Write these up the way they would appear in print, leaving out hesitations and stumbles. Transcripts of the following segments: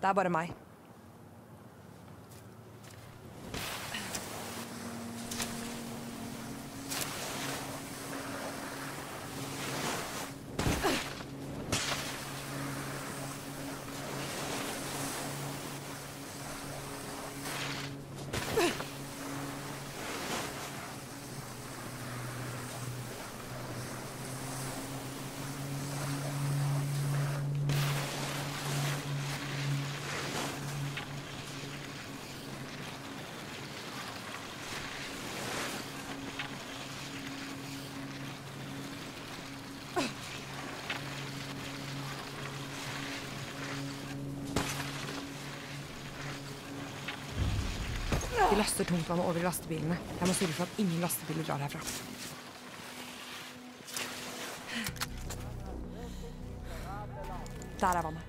Det er bare meg. De laster tungtvannet over i lastebilene. Jeg må sørge for at ingen lastebiler drar herfra. Der er vannet.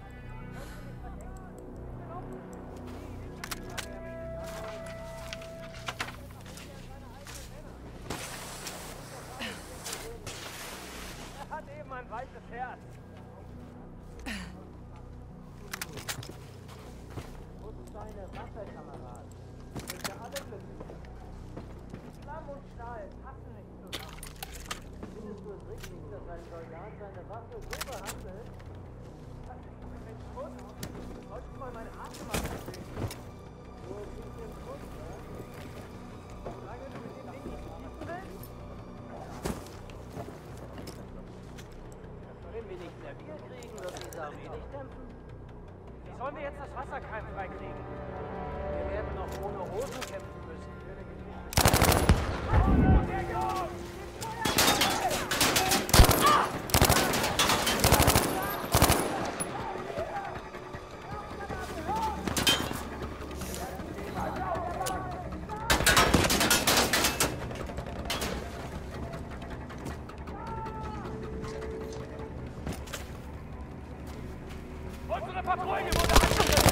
Sollen wir jetzt das Wasserkeim freikriegen? Wir werden noch ohne Hosen kämpfen müssen. Unsere Patrouille wurde angegriffen!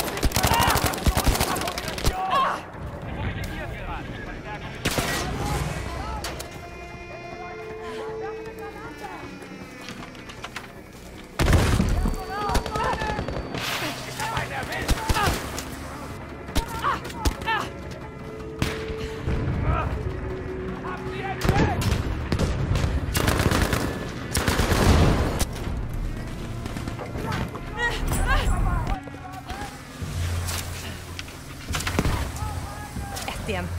Igjen.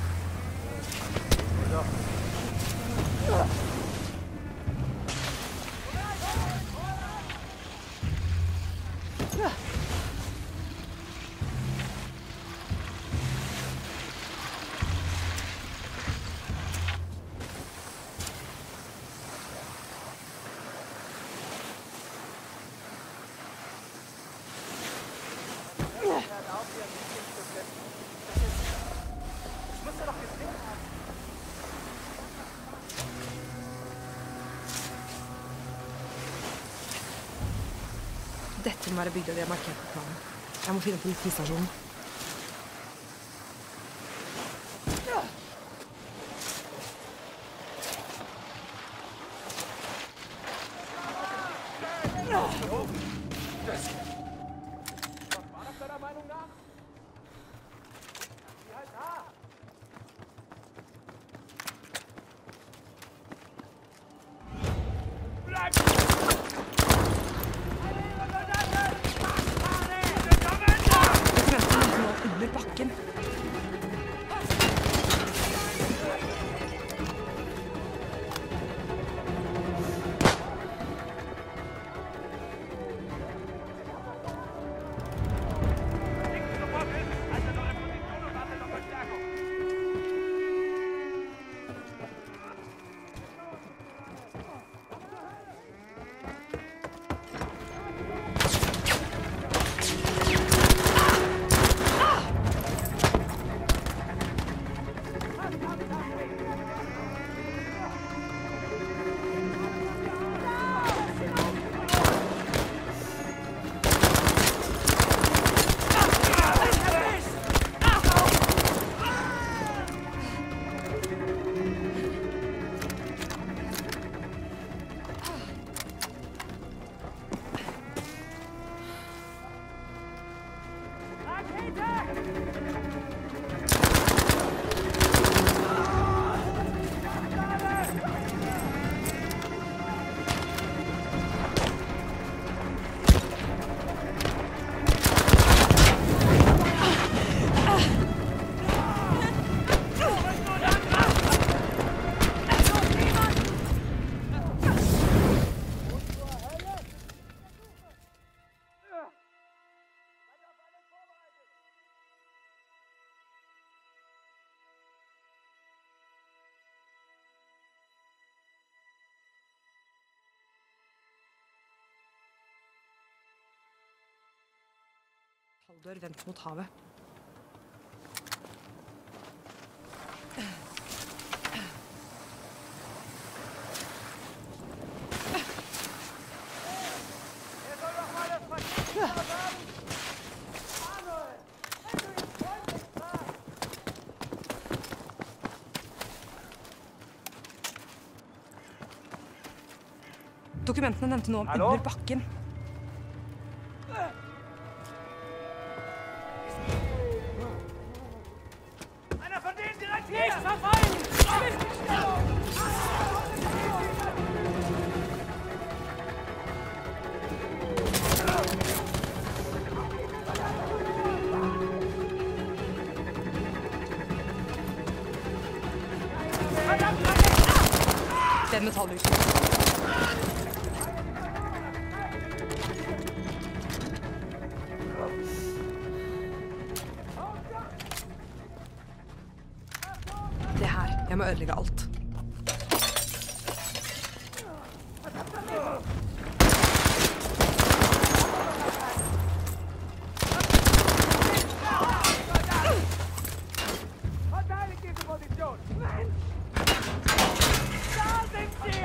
Dette må være bygda de har markert på planen. Jeg må finne politistasjonen. Halldør vendt mot havet. Dokumentene nevnte noe om Hallo? under bakken. Einer von denen direkt hier! Nicht verfallen! Den metallrusen. Det her. Jeg må ødelegge alt. Verteidigt diese Position! Nein! Da sind sie!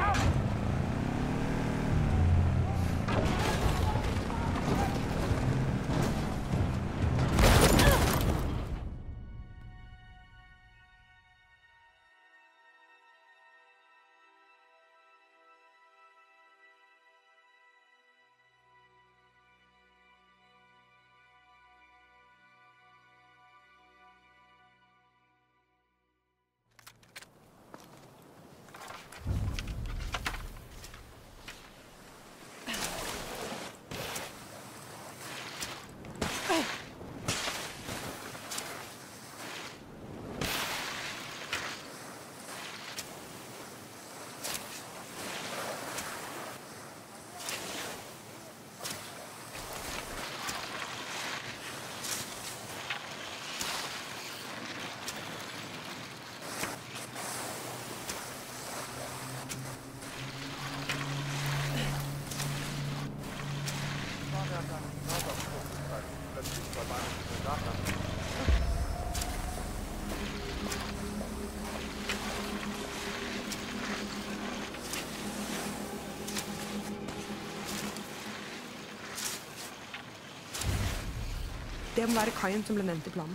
Det må være kaien som ble nevnt i planen.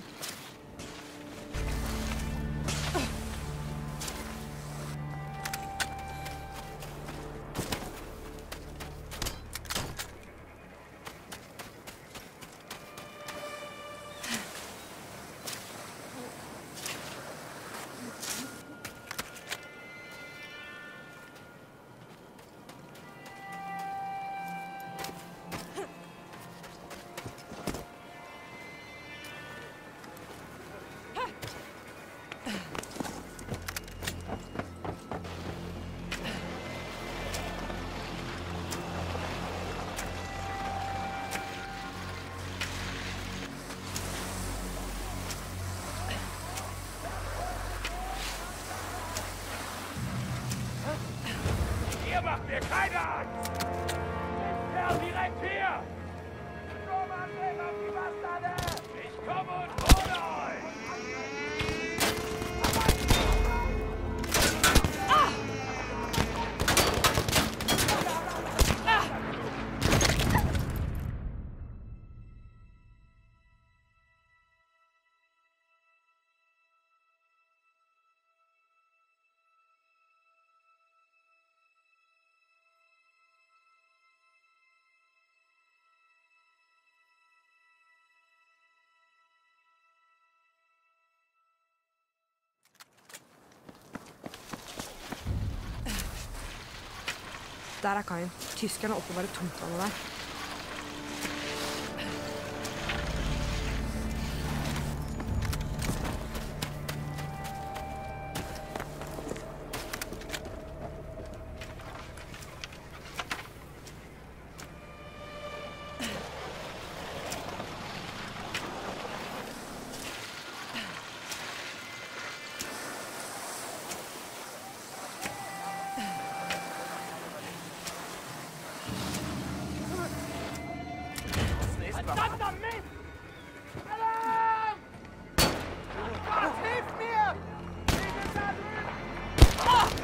Der er kaien. Tyskerne oppbevarer tungtvannet der. Verdammter Mist! Alarm! Gott, hilf mir! Wir sind da drüben!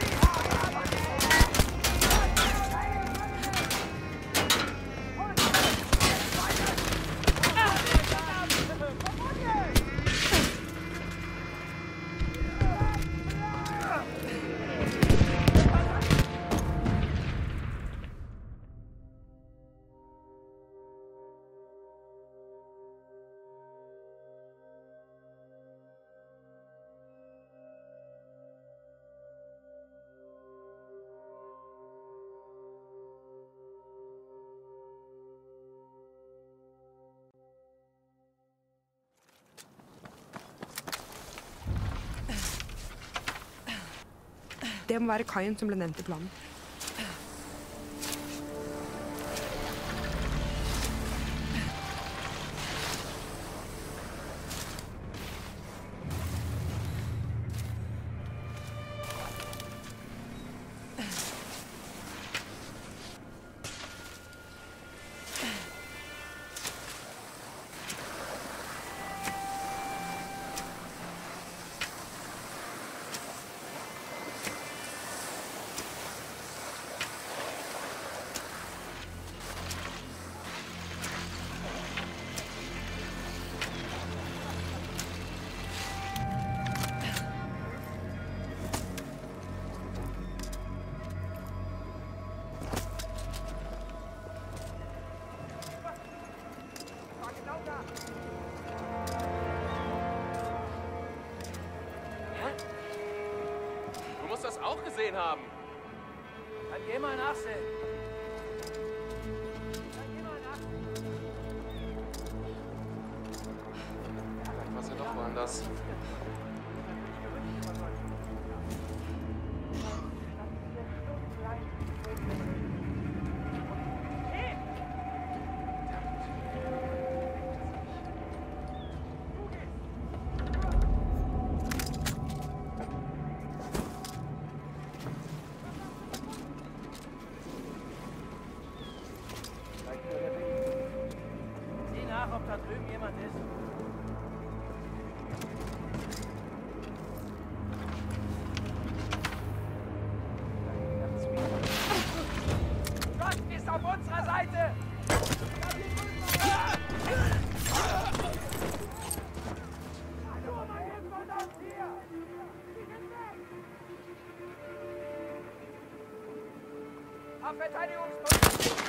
Det må være kaien som ble nevnt i planen. Du musst das auch gesehen haben. Dann geh mal nachsehen. Vielleicht war's ja doch woanders. Sieh nach, ob da drüben jemand ist. Gott ist auf unserer Seite! Auf Verteidigungspunkt!